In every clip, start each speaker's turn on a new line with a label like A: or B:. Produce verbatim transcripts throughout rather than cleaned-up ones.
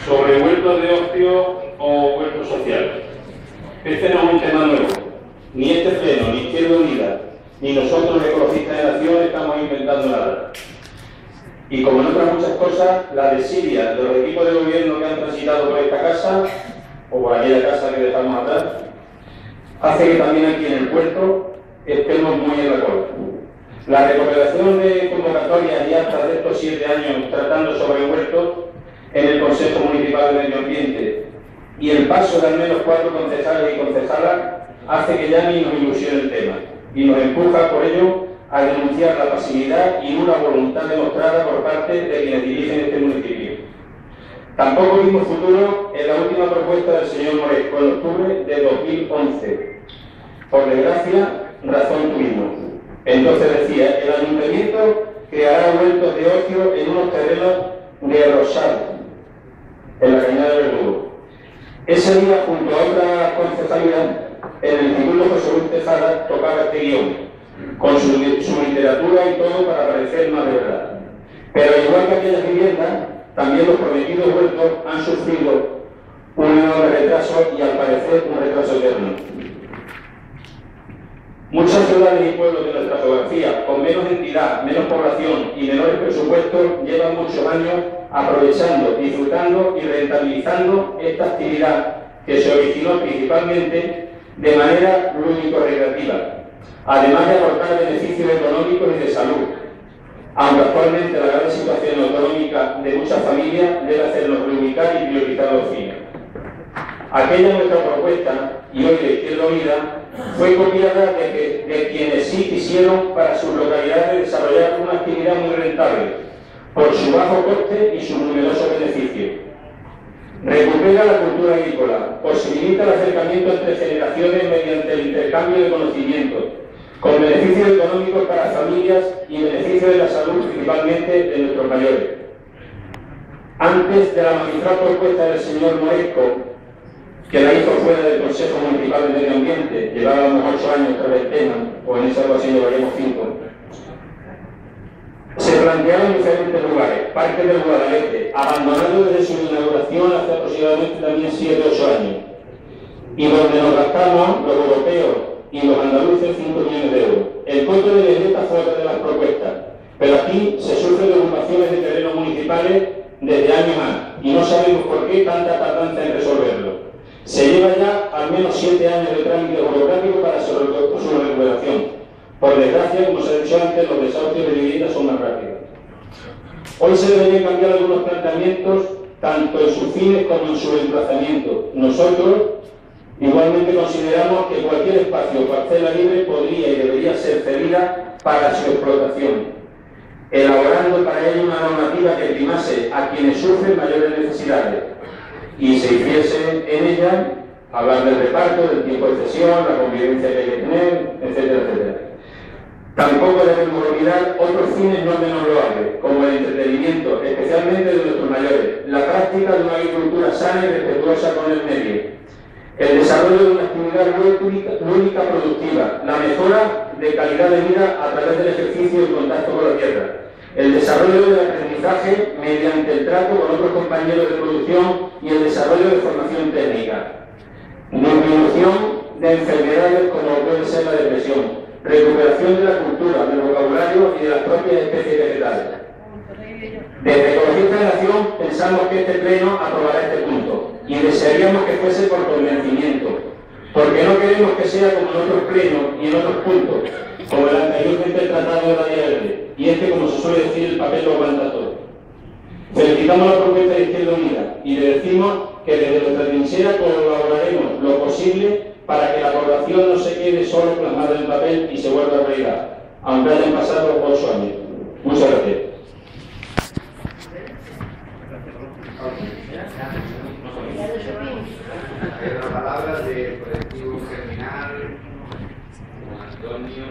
A: sobre huertos de ocio o huertos sociales. Este no es un tema nuevo. Ni este pleno, ni Izquierda Unida, ni nosotros los ecologistas de Nación estamos inventando nada. Y como en otras muchas cosas, la desidia de los equipos de gobierno que han transitado por esta casa, o por aquella casa que dejamos atrás, hace que también aquí en el puerto estemos muy en la cola. La recuperación de convocatorias y actas de estos siete años tratando sobre huertos en el Consejo Municipal de Medio Ambiente y el paso de al menos cuatro concejales y concejalas hace que ya ni nos ilusione el tema y nos empuja por ello a denunciar la pasividad y una voluntad demostrada por parte de quienes dirigen este municipio. Tampoco vimos futuro en la última propuesta del señor Moresco en octubre de dos mil once. Por desgracia, razón tuvimos. Entonces decía, el ayuntamiento creará huertos de ocio en unos terrenos de Rosal, en la cañada de Verdugo. Ese día, junto a otra concejalidad, en el Instituto José Luis Tejada tocaba este guión, con su, su literatura y todo para parecer más de verdad. Pero igual que aquellas viviendas, también los prometidos huertos han sufrido un enorme retraso y al parecer un retraso eterno. Muchas ciudades y pueblos de nuestra geografía, con menos entidad, menos población y menores presupuestos, llevan muchos años aprovechando, disfrutando y rentabilizando esta actividad que se originó principalmente de manera lúdico-recreativa, además de aportar beneficios económicos y de salud, aunque actualmente la grave situación económica de muchas familias debe hacernos reubicar y priorizar los fines. Aquella nuestra propuesta, y hoy de Izquierda Unida, fue copiada de, que, de quienes sí quisieron para sus localidades desarrollar una actividad muy rentable, por su bajo coste y sus numerosos beneficios. Recupera la cultura agrícola, posibilita el acercamiento entre generaciones mediante el intercambio de conocimientos, con beneficios económicos para familias y beneficios de la salud principalmente de nuestros mayores. Antes de la magistral propuesta del señor Moresco, que la hizo fuera del Consejo Municipal de Medio Ambiente, llevábamos ocho años tras el tema, o en esa ocasión llevaríamos cinco, se plantearon en diferentes lugares, parques del Guadalete, abandonado desde su inauguración hace aproximadamente también siete o ocho años, y donde nos gastamos los europeos y los andaluces cinco millones de euros. El costo de Vendetta fue otra de las propuestas, pero aquí se sufren de ocupaciones de terrenos municipales desde años más, y no sabemos por qué tanta tardanza en resolverlo. Se lleva ya al menos siete años de trámite burocrático para su recuperación. Por desgracia, como se ha dicho antes, los desahucios de viviendas son más rápidos. Hoy se deberían cambiar algunos planteamientos, tanto en sus fines como en su emplazamiento. Nosotros, igualmente, consideramos que cualquier espacio o parcela libre podría y debería ser cedida para su explotación, elaborando para ello una normativa que primase a quienes sufren mayores necesidades y se hiciese en ella hablar del reparto, del tiempo de cesión, la convivencia que hay que tener, etcétera, etcétera. Tampoco debemos olvidar otros fines no menos loables, como el entretenimiento, especialmente de nuestros mayores, la práctica de una agricultura sana y respetuosa con el medio, el desarrollo de una actividad lúdica, lúdica productiva, la mejora de calidad de vida a través del ejercicio y contacto con la tierra, el desarrollo del aprendizaje mediante el trato con otros compañeros de producción y el desarrollo de formación técnica, disminución de enfermedades como puede ser la depresión, recuperación de la cultura, del vocabulario y de las propias especies vegetales. Desde Ecologistas de Nación pensamos que este pleno aprobará este punto y desearíamos que fuese por convencimiento, porque no queremos que sea como en otros plenos y en otros puntos, como el anteriormente tratado de la Vía Verde, y este, como se suele decir, el papel lo aguanta todo. Felicitamos la propuesta de Izquierda Unida y le decimos que desde nuestra trinchera colaboraremos lo posible para que la aprobación no se quede solo plasmada en papel y se vuelva realidad, aunque hayan pasado ocho años. Muchas gracias.
B: La palabra del colectivo Germinal, Antonio.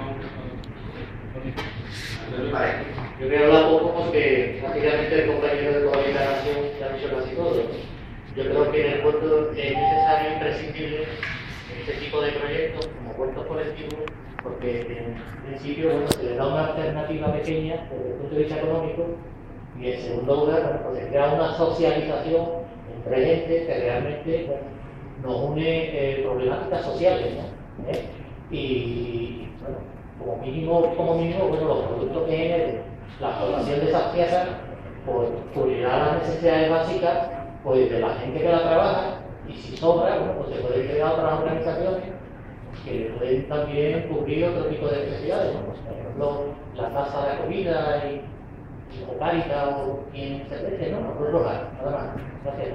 B: Antonio Pareja.
C: Yo voy a hablar poco porque prácticamente el compañero de toda la nación ya ha dicho casi todo. Yo creo que en el puerto es necesario e imprescindible este tipo de proyectos como puertos colectivos, porque en principio bueno, se les da una alternativa pequeña desde el punto de vista económico Y en segundo lugar, bueno, pues se crea una socialización entre gente que realmente bueno, nos une eh, problemáticas sociales, ¿no? ¿Eh? Y bueno, como mínimo, como mínimo, bueno, los productos que generen la explotación de esas piezas, pues cubrirá las necesidades básicas pues, de la gente que la trabaja, y si sobra, bueno, pues se puede crear otras organizaciones que pueden también cubrir otro tipo de necesidades, ¿no? Pues, por ejemplo, la tasa de acogida y, y o Cáritas o quien se preste, ¿no? No puedo rogar, nada más. Gracias.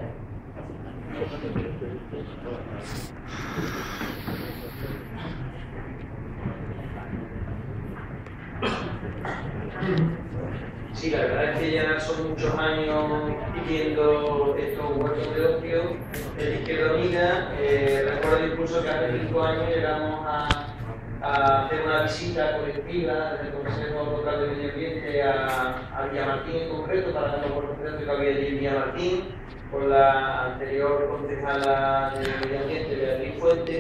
D: Sí, la verdad es que ya son muchos años pidiendo estos huertos de ocio en Izquierda Unida. Eh, recuerdo incluso que hace cinco años llegamos a, a hacer una visita colectiva desde el Consejo Local de Medio Ambiente a, a Villamartín en concreto, para dar la oportunidad que había allí en Villamartín, con la anterior concejala de Medio Ambiente, Beatriz Fuentes.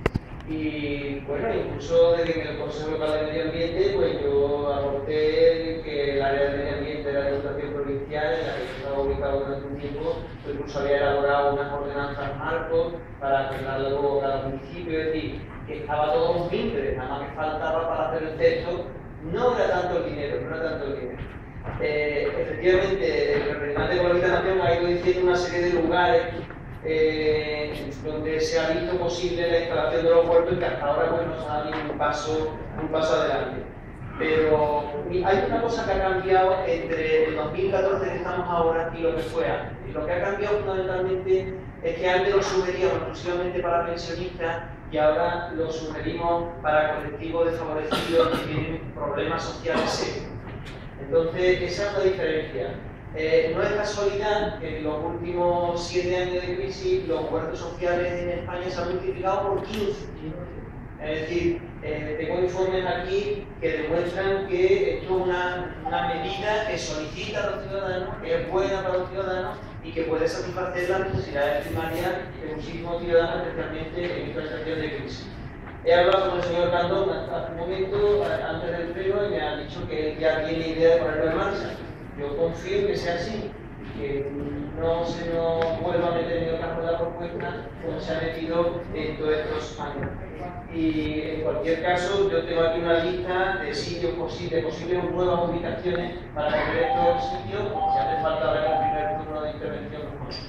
D: Y bueno, incluso desde el Consejo Local de Medio Ambiente, pues yo aporté que el área de medio ambiente de la Diputación Provincial, en la que estaba ubicado durante un tiempo, pues incluso había elaborado unas ordenanzas marcos para arreglarlo luego cada municipio, es decir, que estaba todo un timbre, nada más que faltaba para hacer el texto, no era tanto el dinero, no era tanto el dinero. Eh, efectivamente, el representante de Colabita Nación ha ido diciendo una serie de lugares Eh, donde se ha visto posible la instalación de los huertos y que hasta ahora pues, no se ha dado ningún paso, un paso adelante. Pero hay una cosa que ha cambiado entre el dos mil catorce que estamos ahora y lo que fue antes. Y lo que ha cambiado fundamentalmente es que antes lo sugeríamos exclusivamente para pensionistas y ahora lo sugerimos para colectivos desfavorecidos que tienen problemas sociales serios. Entonces, esa es la diferencia. Eh, no es casualidad que en los últimos siete años de crisis los huertos sociales en España se han multiplicado por quince. Es decir, eh, tengo informes aquí que demuestran que esto es una, una medida que solicita a los ciudadanos, que es buena para los ciudadanos y que puede satisfacer las necesidades primarias de muchísimos ciudadanos, especialmente en esta situación de crisis. He hablado con el señor Candón hace un momento, antes del pleno, y me ha dicho que él ya tiene idea de ponerlo en marcha. Yo confío en que sea así, que no se nos vuelva a meter en el campo de la propuesta como se ha metido en todos estos años. Y en cualquier caso, yo tengo aquí una lista de sitios posibles, posibles nuevas ubicaciones para poner estos sitios, si hace falta ver el primer turno de intervención.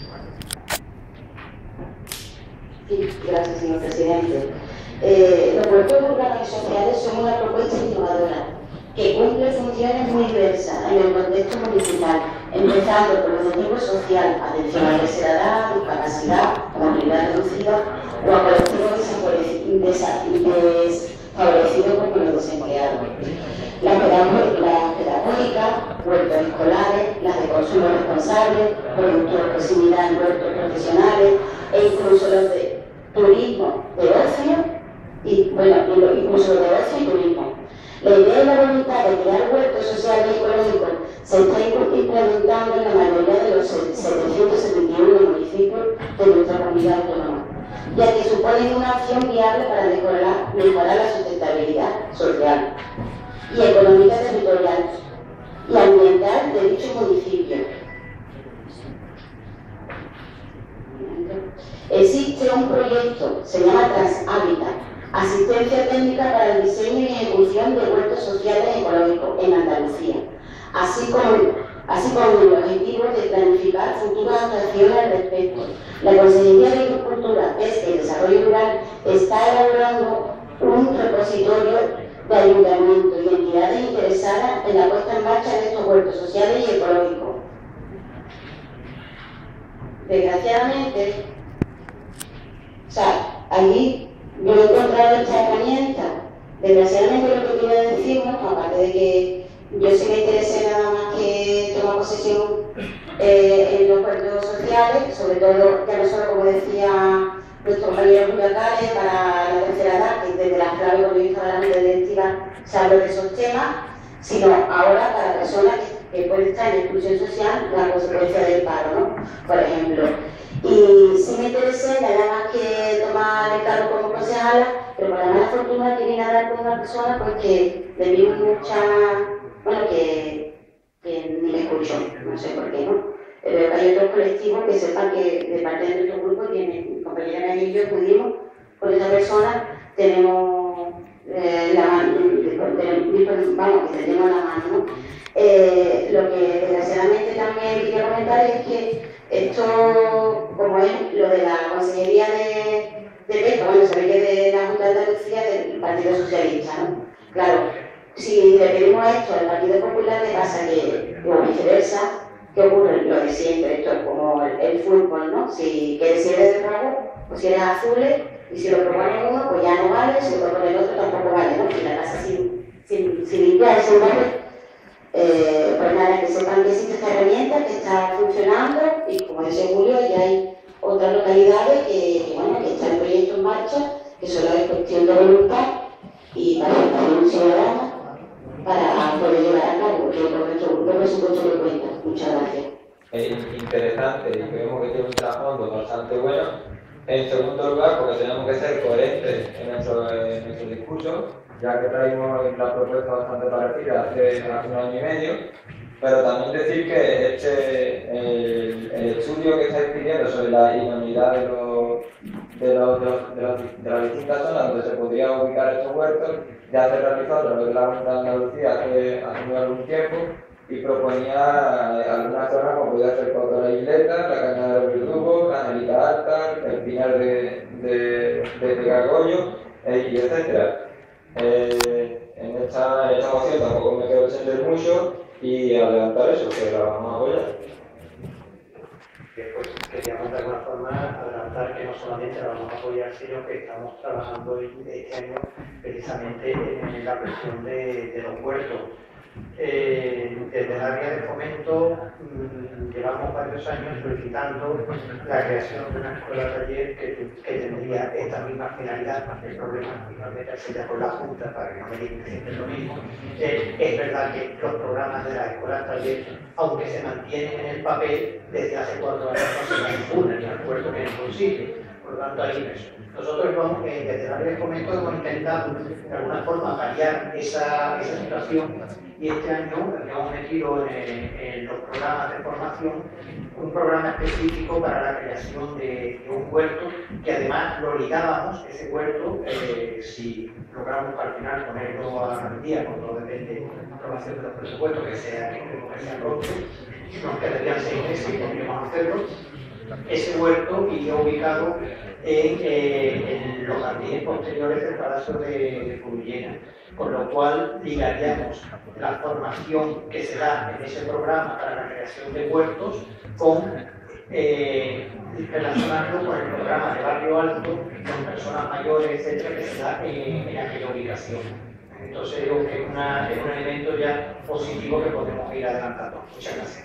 E: Sí, gracias, señor presidente. Eh, los huertos urbanos y sociales son una propuesta innovadora que cumple funciones muy diversas en el contexto municipal, empezando por el objetivo social, atención a la tercera edad, discapacidad, movilidad reducida o a colectivos desfavorecidos como los desempleados. Las pedagógicas, huertos escolares, las de consumo responsable, productos de proximidad en huertos profesionales e incluso los de turismo de ocio y, bueno, incluso los de ocio y turismo. La idea y la voluntad de crear huertos sociales y ecológicos se está implementando en la mayoría de los setecientos setenta y uno municipios de nuestra comunidad autónoma, ya que suponen una opción viable para mejorar, mejorar la sustentabilidad social y económica territorial y ambiental de dicho municipio. Existe un proyecto, se llama Transhábitat, asistencia técnica para el diseño y ejecución de huertos sociales ecológicos en Andalucía, así como, así como el objetivo de planificar futuras actuaciones al respecto. La Consejería de Agricultura, Pesca y Desarrollo Rural está elaborando un repositorio de ayuntamientos y entidades interesadas en la puesta en marcha de estos huertos sociales y ecológicos. Desgraciadamente, o sea, allí yo he encontrado esta herramienta. Desgraciadamente lo que quiero decirnos, aparte de que yo sí me interesé nada más que tomar posesión eh, en los huertos sociales, sobre todo, ya no solo como decía nuestro compañero Julio Cárez, para la tercera edad, que desde la clave cuando yo estaba en la junta directiva se habla de esos temas, sino ahora para personas que, que pueden estar en exclusión social, la consecuencia del paro, ¿no? Por ejemplo. Y sí me interesé, nada más que tomar el cargo como concejala, pero por la mala fortuna que vine a hablar con una persona porque le vi mucha, bueno, que, que ni me escucho, no sé por qué no. Pero hay otros colectivos que sepan que de parte de nuestro grupo, tiene mi compañera y yo pudimos, con esa persona tenemos eh, la mano, vamos, que tenemos la mano, ¿no? Eh, lo que desgraciadamente también quería comentar es que esto, como es lo de la Consellería de, de Pesca, bueno, sabéis que de la Junta de Andalucía del Partido Socialista, ¿no? Claro, si le pedimos esto al Partido Popular, ¿qué pasa? Que, o viceversa, ¿qué ocurre? Lo de siempre, esto es como el, el fútbol, ¿no? Si quieres si eres de rojo, pues si eres azules, y si lo propone uno, pues ya no vale, si lo propone el otro tampoco vale, ¿no? Si la casa sin, sin, sin limpiar, sin barrer. Eh, pues nada, que sepan que existe esta herramienta, que está funcionando, y como dice Julio, ya hay otras localidades que, que, bueno, que están el proyecto en marcha, que solo es cuestión de voluntad y participación ciudadana para poder llevar a cabo, porque con nuestro grupo de presupuesto de cuenta. Muchas gracias.
F: Es interesante y creemos que tiene un trasfondo bastante bueno. En segundo lugar, porque tenemos que ser coherentes en nuestro, en nuestro discurso, ya que traímos la propuesta bastante parecida hace, hace un año y medio, pero también decir que este, el, el estudio que estáis pidiendo sobre la idoneidad de, los, de, los, de, los, de, los, de las distintas zonas donde se podrían ubicar estos huertos, ya se realizó a través de la Junta de Andalucía hace, hace muy algún tiempo, y proponía algunas zonas como podía ser Coto de la Isleta, la Cañada de los Verdugos, la Angelita Alta, el Pinar de, de, de Pegagollo, eh, y etcétera. Eh, en, esta, en esta moción tampoco me quiero extender mucho y adelantar eso, que la vamos a apoyar.
G: Pues queríamos de alguna forma adelantar que no solamente la vamos a apoyar, sino que estamos trabajando este año precisamente en la cuestión de, de los huertos. Eh, desde el área de fomento mmm, llevamos varios años solicitando la creación de una escuela taller que, que tendría esta misma finalidad. El problema finalmente es ya con la Junta para que no me digan siempre lo mismo. Eh, es verdad que los programas de la escuela taller, aunque se mantienen en el papel, desde hace cuatro años no se mantienen en el puerto que en ningún sitio. Por lo tanto, hay eso. Nosotros vamos, eh, desde el área de fomento hemos intentado de alguna forma variar esa, esa situación, y este año hemos metido en, en los programas de formación un programa específico para la creación de, de un huerto, que además lo ligábamos, ese huerto, eh, si logramos al final ponerlo al día, cuando depende de la aprobación de los presupuestos, que sea que sea pronto, nos quedarían seis meses y podríamos hacerlo. Ese huerto iría ubicado en, eh, en los jardines posteriores del Palacio de, de Furullena, con lo cual ligaríamos la formación que se da en ese programa para la creación de huertos con eh, relacionarlo con el programa de Barrio Alto, con personas mayores, etcétera, que se da en, en aquella ubicación. Entonces, digo que es, una, es un elemento ya positivo que podemos ir adelantando. Muchas gracias.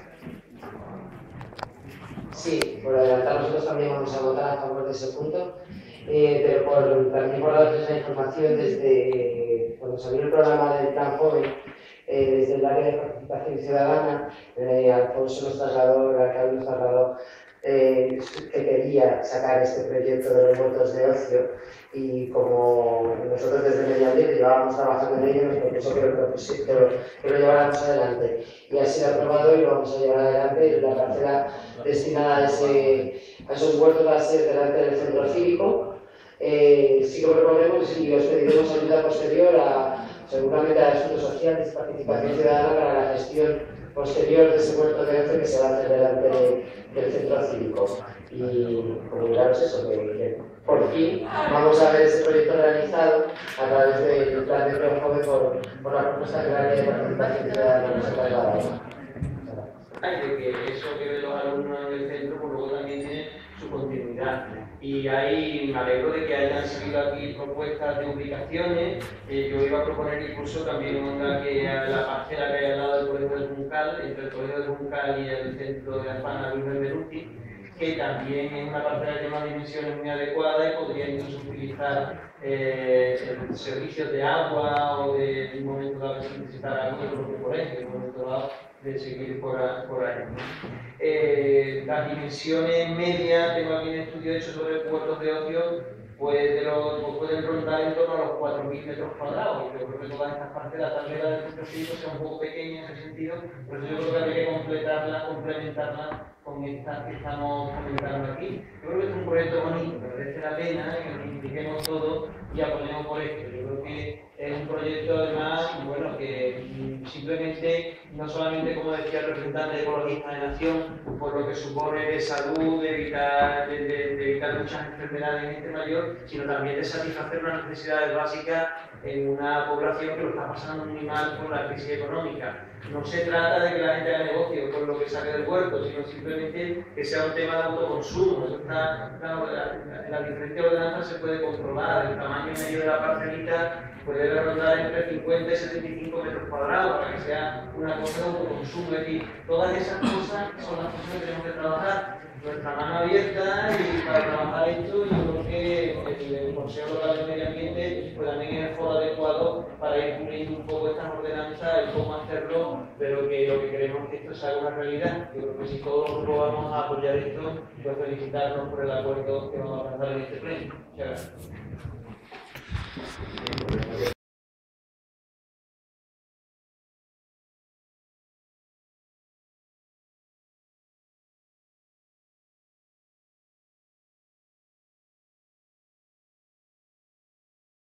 H: Sí, por adelantar, nosotros también vamos a votar a favor de ese punto, eh, pero por, también por darles la información desde eh, cuando salió el programa del Plan Joven, eh, desde el área de participación ciudadana, eh, Alfonso nos trasladó, el alcalde nos trasladó eh, que quería sacar este proyecto de los huertos de ocio, y como nosotros desde Medio Ambiente llevábamos trabajando en ello, nos propuso que lo, que lo, que lo lleváramos adelante, y ha sido aprobado y lo vamos a llevar adelante. La parcela destinada a, ese, a esos huertos va a ser delante del centro cívico. Eh, sí que proponemos y os pediremos ayuda posterior a, seguramente a asuntos sociales y participación ciudadana para la gestión posterior de ese huerto de ocio que se va a hacer delante de, del centro cívico. Y comunicaros eso, que, que por fin vamos a ver ese proyecto realizado a través del plan de Plan Joven por, por la propuesta que la área de participación ciudadana nos ha trasladado.
D: De que eso que ven los alumnos del centro, pues luego también tiene su continuidad. Y ahí me alegro de que hayan salido aquí propuestas de ubicaciones. Eh, yo iba a proponer incluso también una que a la parcela que hay al lado del Colegio del Juncal, entre el Colegio del Juncal y el centro de la Fana Luis Berberuti, que también es una parcela de más dimensiones muy adecuada y podría incluso utilizar eh, servicios de agua o de, de un momento dado si necesitara algo de propio colegio, en un momento dado de seguir por, a, por ahí. Eh, las dimensiones medias, tengo aquí un estudio hecho sobre huertos de ocio, pues, de los, pues pueden rondar en torno a los cuatro mil metros cuadrados. Yo creo que todas estas partes de la tablera del centro cívico sea un poco pequeña en ese sentido, por eso yo creo que habría que completarla, complementarla con estas que estamos comentando aquí. Yo creo que es un proyecto bonito, que merece la pena, que nos impliquemos todos y apoyemos por esto. Yo creo que es un proyecto además, bueno, que mm, simplemente, no solamente como decía el representante de Ecologistas de Nación, por lo que supone de salud, de evitar, de, de, de evitar muchas enfermedades en gente mayor, sino también de satisfacer unas necesidades básicas en una población que lo está pasando muy mal por la crisis económica. No se trata de que la gente haga negocio con lo que saque del huerto, sino simplemente que sea un tema de autoconsumo. Eso está, claro, la, la, la diferencia de ordenanza se puede controlar, el tamaño medio de la parcelita puede rondar entre cincuenta y setenta y cinco metros cuadrados para que sea una cosa de autoconsumo. Es decir, todas esas cosas son las cosas que tenemos que trabajar. Nuestra mano abierta y para trabajar esto, yo creo que el Consejo Local de Medio Ambiente pues también es el foro adecuado para ir puliendo un poco estas ordenanzas y cómo hacerlo, pero que lo que queremos es que esto se haga una realidad. Yo creo que si todos los grupos vamos a apoyar esto, pues felicitarnos por el acuerdo que vamos a alcanzar en este pleno. Muchas gracias.